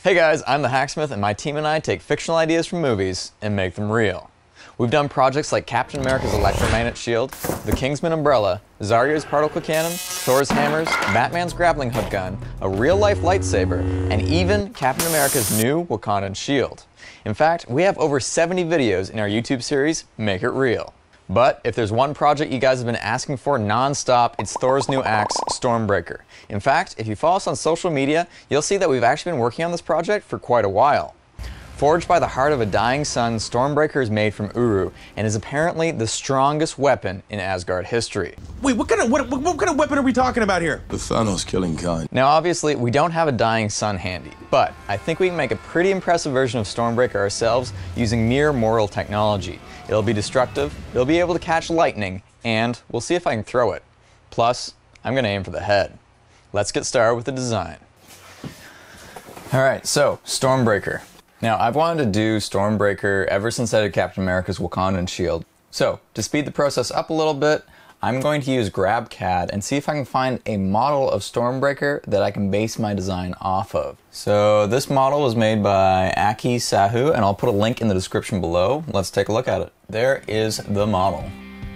Hey guys, I'm the Hacksmith, and my team and I take fictional ideas from movies and make them real. We've done projects like Captain America's electromagnet shield, the Kingsman umbrella, Zarya's particle cannon, Thor's hammers, Batman's grappling hook gun, a real-life lightsaber, and even Captain America's new Wakandan shield. In fact, we have over 70 videos in our YouTube series, Make It Real. But if there's one project you guys have been asking for non-stop, it's Thor's new axe, Stormbreaker. In fact, if you follow us on social media, you'll see that we've actually been working on this project for quite a while. Forged by the heart of a dying sun, Stormbreaker is made from Uru and is apparently the strongest weapon in Asgard history. Wait, what kind of weapon are we talking about here? The Thanos killing kind. Now obviously, we don't have a dying sun handy, but I think we can make a pretty impressive version of Stormbreaker ourselves using mere mortal technology. It'll be destructive, it'll be able to catch lightning, and we'll see if I can throw it. Plus, I'm gonna aim for the head. Let's get started with the design. Alright, so, Stormbreaker. Now, I've wanted to do Stormbreaker ever since I did Captain America's Wakandan shield. So, to speed the process up a little bit, I'm going to use GrabCAD and see if I can find a model of Stormbreaker that I can base my design off of. So, this model was made by Aki Sahu, and I'll put a link in the description below. Let's take a look at it. There is the model.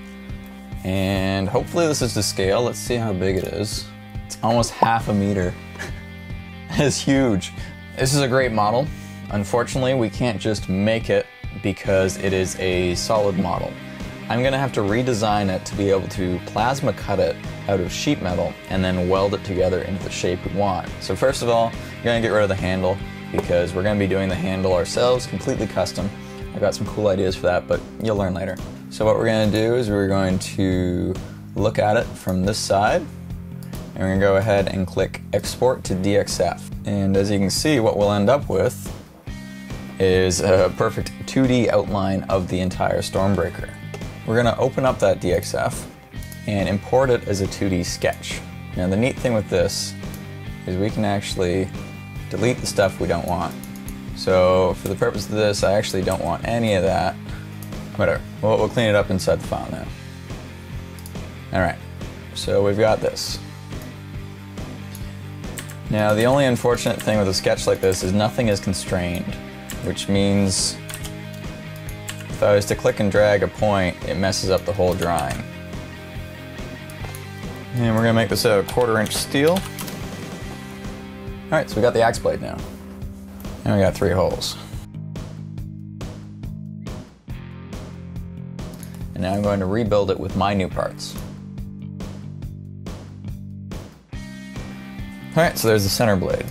And hopefully this is to scale. Let's see how big it is. It's almost half a meter. It's huge. This is a great model. Unfortunately, we can't just make it because it is a solid model. I'm gonna have to redesign it to be able to plasma cut it out of sheet metal and then weld it together into the shape we want. So first of all, you're gonna get rid of the handle because we're gonna be doing the handle ourselves, completely custom. I've got some cool ideas for that, but you'll learn later. So what we're gonna do is we're going to look at it from this side, and we're gonna go ahead and click Export to DXF. And as you can see, what we'll end up with is a perfect 2D outline of the entire Stormbreaker. We're gonna open up that DXF and import it as a 2D sketch. Now the neat thing with this is we can actually delete the stuff we don't want. So for the purpose of this, I actually don't want any of that. Whatever, we'll clean it up inside the file now. Alright, so we've got this. Now the only unfortunate thing with a sketch like this is nothing is constrained, which means if I was to click and drag a point, it messes up the whole drawing. And we're gonna make this a 1/4 inch steel. Alright, so we got the axe blade now. And we got 3 holes. And now I'm going to rebuild it with my new parts. Alright, so there's the center blade.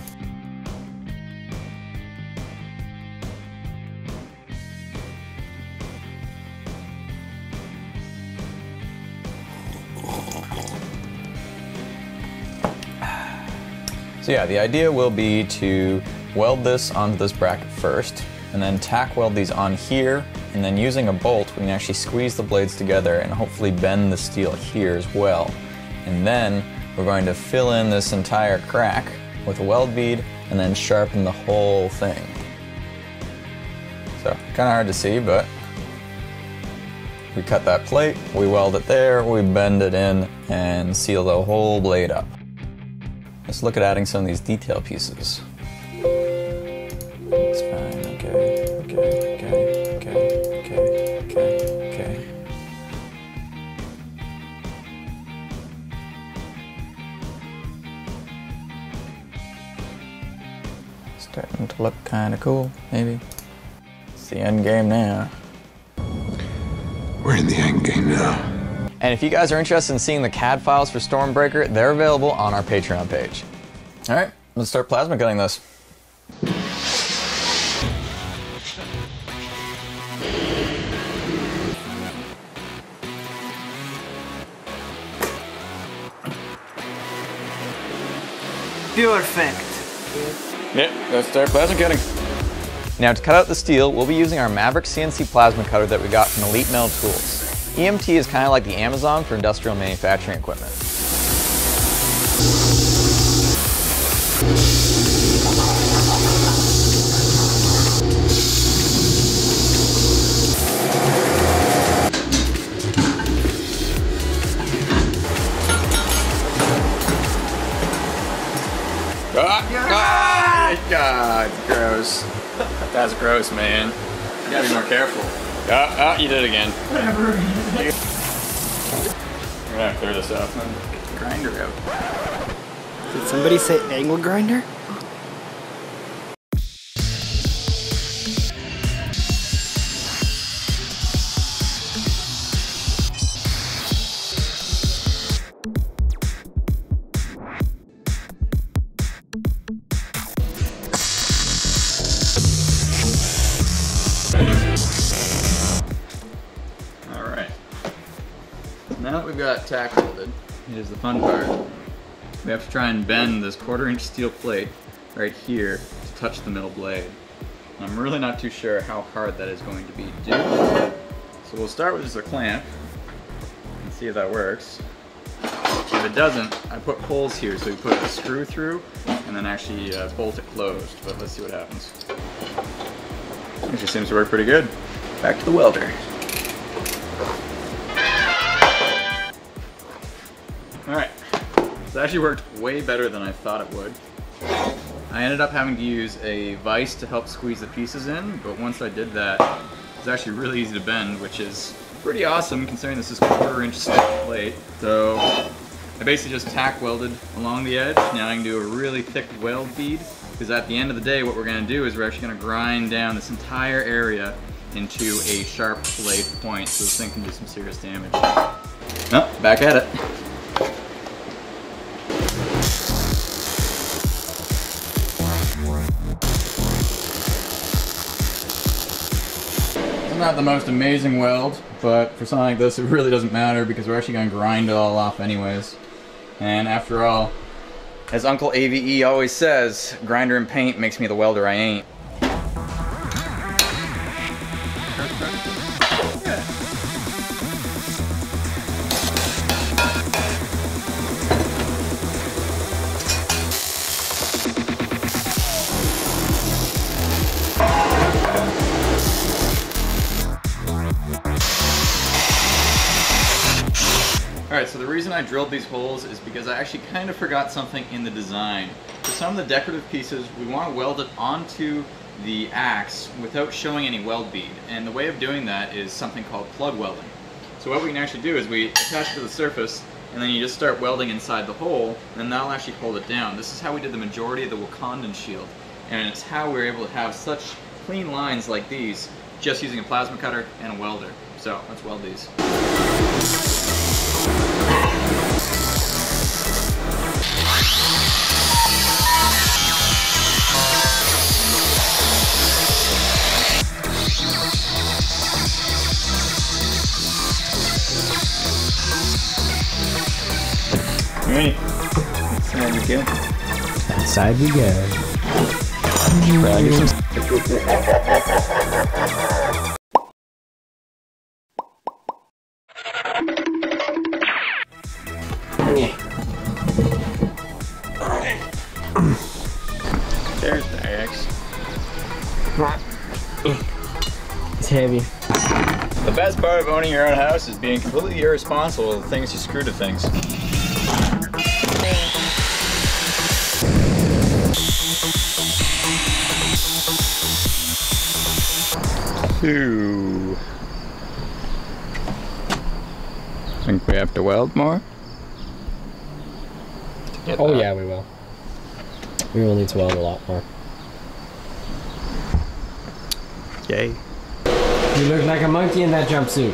So yeah, the idea will be to weld this onto this bracket first, and then tack weld these on here, and then using a bolt we can actually squeeze the blades together and hopefully bend the steel here as well. And then we're going to fill in this entire crack with a weld bead and then sharpen the whole thing. So, kind of hard to see, but we cut that plate, we weld it there, we bend it in, and seal the whole blade up. Let's look at adding some of these detail pieces. That's fine, okay. Starting to look kind of cool, maybe. It's the end game now. We're in the end game now. And if you guys are interested in seeing the CAD files for Stormbreaker, they're available on our Patreon page. Alright, let's start plasma cutting this. Perfect. Yep, let's start plasma cutting. Now to cut out the steel, we'll be using our Maverick CNC plasma cutter that we got from Elite Metal Tools. EMT is kind of like the Amazon for industrial manufacturing equipment. God, gross. That's gross, man. You gotta be more careful. Oh, you did it again. Whatever. We're gonna clear this up and get the grinder out. Did somebody say angle grinder? Now that we've got tack welded, here's the fun part. We have to try and bend this 1/4 inch steel plate right here to touch the middle blade. I'm really not too sure how hard that is going to be to do. So we'll start with just a clamp and see if that works. If it doesn't, I put holes here, so we put a screw through and then actually bolt it closed, but let's see what happens. Actually seems to work pretty good. Back to the welder. Alright, this actually worked way better than I thought it would. I ended up having to use a vise to help squeeze the pieces in, but once I did that, it was actually really easy to bend, which is pretty awesome considering this is 1/4 inch stick plate. So I basically just tack welded along the edge. Now I can do a really thick weld bead, because at the end of the day what we're going to do is we're actually going to grind down this entire area into a sharp blade point, so this thing can do some serious damage. Oh, back at it. Not the most amazing weld, but for something like this it really doesn't matter because we're actually going to grind it all off anyways. And after all, as Uncle AVE always says, grinder and paint makes me the welder I ain't. Alright, so the reason I drilled these holes is because I actually kind of forgot something in the design. For some of the decorative pieces, we want to weld it onto the axe without showing any weld bead. And the way of doing that is something called plug welding. So what we can actually do is we attach it to the surface, and then you just start welding inside the hole, and that'll actually hold it down. This is how we did the majority of the Wakandan shield. And it's how we were able to have such clean lines like these, just using a plasma cutter and a welder. So, let's weld these. Ready? Inside we go. Inside we go. There's the axe. It's heavy. The best part of owning your own house is being completely irresponsible with the things you screw to things. Two. Think we have to weld more? Oh yeah, we will. We will need to weld a lot more. Yay. You look like a monkey in that jumpsuit.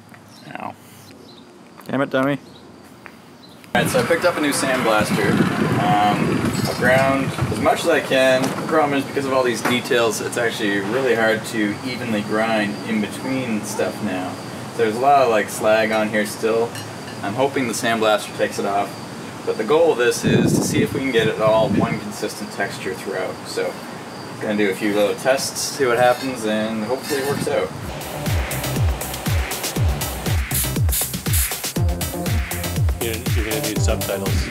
Damn it, dummy. Alright, so I picked up a new sandblaster. I'll ground as much as I can. The problem is because of all these details, it's actually really hard to evenly grind in between stuff now. So there's a lot of like slag on here still. I'm hoping the sandblaster takes it off. But the goal of this is to see if we can get it all one consistent texture throughout. So I'm gonna do a few little tests, see what happens, and hopefully it works out. You're gonna need subtitles.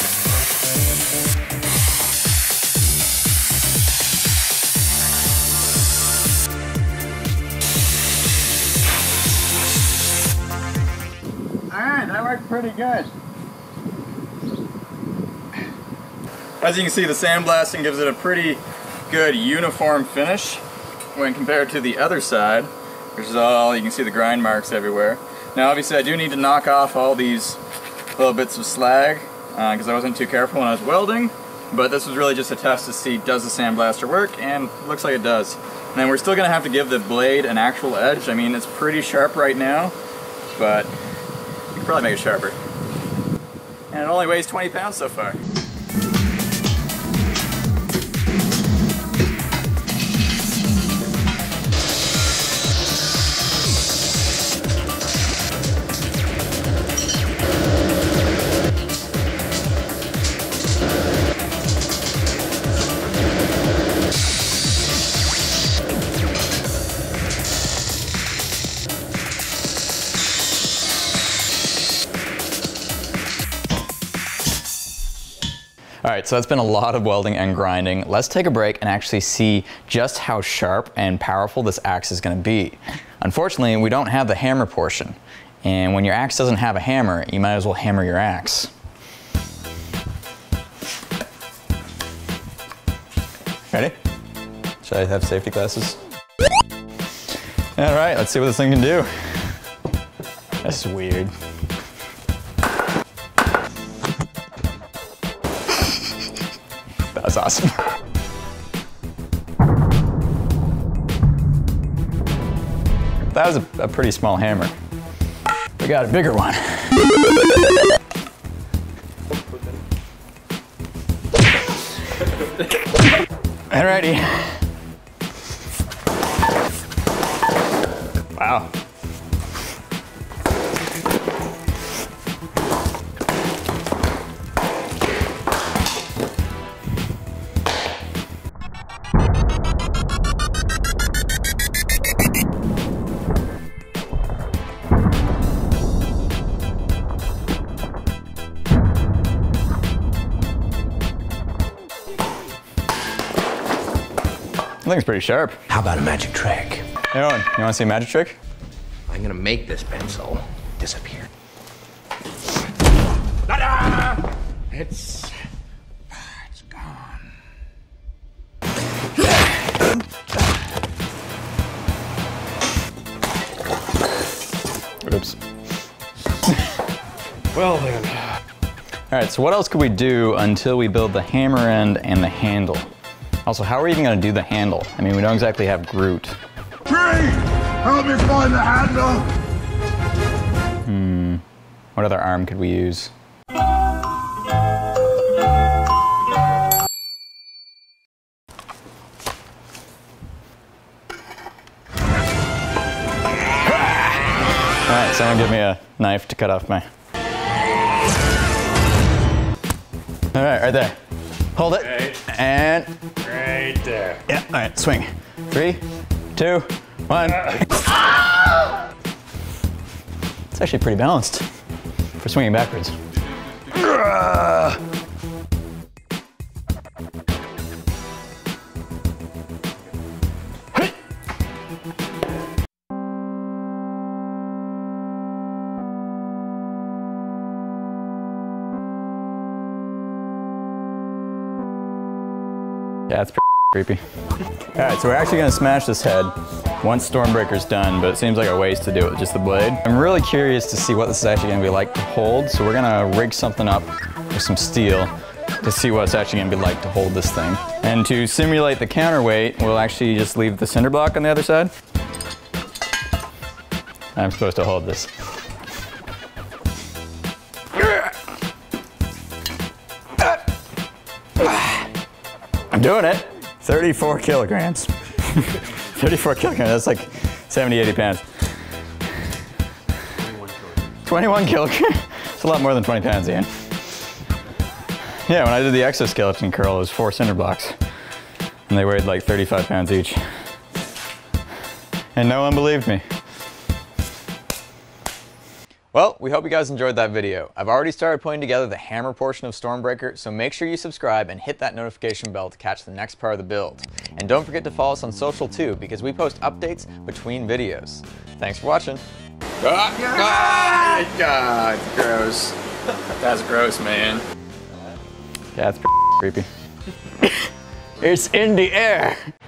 Alright, that worked pretty good. As you can see, the sandblasting gives it a pretty good uniform finish when compared to the other side, which is all, you can see the grind marks everywhere. Now obviously I do need to knock off all these little bits of slag because I wasn't too careful when I was welding, but this was really just a test to see does the sandblaster work, and it looks like it does. And then we're still going to have to give the blade an actual edge. I mean, it's pretty sharp right now, but you can probably make it sharper. And it only weighs 20 pounds so far. Alright, so that's been a lot of welding and grinding. Let's take a break and actually see just how sharp and powerful this axe is going to be. Unfortunately, we don't have the hammer portion. And when your axe doesn't have a hammer, you might as well hammer your axe. Ready? Should I have safety glasses? Alright, let's see what this thing can do. This is weird. That's awesome. That was a pretty small hammer. We got a bigger one. Alrighty. Wow. I think it's pretty sharp. How about a magic trick? Hey Owen, you want to see a magic trick? I'm gonna make this pencil disappear. It's gone. Oops. Well then. All right, so what else could we do until we build the hammer end and the handle? Also, how are we even gonna do the handle? I mean, we don't exactly have Groot. Tree! Help me find the handle! What other arm could we use? Alright, someone give me a knife to cut off my... Alright, right there. Hold it. Right. And... Right there. Yeah, alright, swing. 3, 2, 1. It's actually pretty balanced for swinging backwards. Yeah, it's pretty creepy. All right, so we're actually gonna smash this head once Stormbreaker's done, but it seems like a waste to do it with just the blade. I'm really curious to see what this is actually gonna be like to hold, so we're gonna rig something up with some steel to see what it's actually gonna be like to hold this thing. And to simulate the counterweight, we'll actually just leave the cinder block on the other side. I'm supposed to hold this. doing it. 34 kilograms. 34 kilograms, that's like 70, 80 pounds. 21 kilograms? It's a lot more than 20 pounds, Ian. Yeah, when I did the exoskeleton curl, it was 4 cinder blocks. And they weighed like 35 pounds each. And no one believed me. Well, we hope you guys enjoyed that video. I've already started putting together the hammer portion of Stormbreaker, so make sure you subscribe and hit that notification bell to catch the next part of the build. And don't forget to follow us on social too, because we post updates between videos. Thanks for watching. God, gross. That's gross, man. Yeah, it's creepy. It's in the air.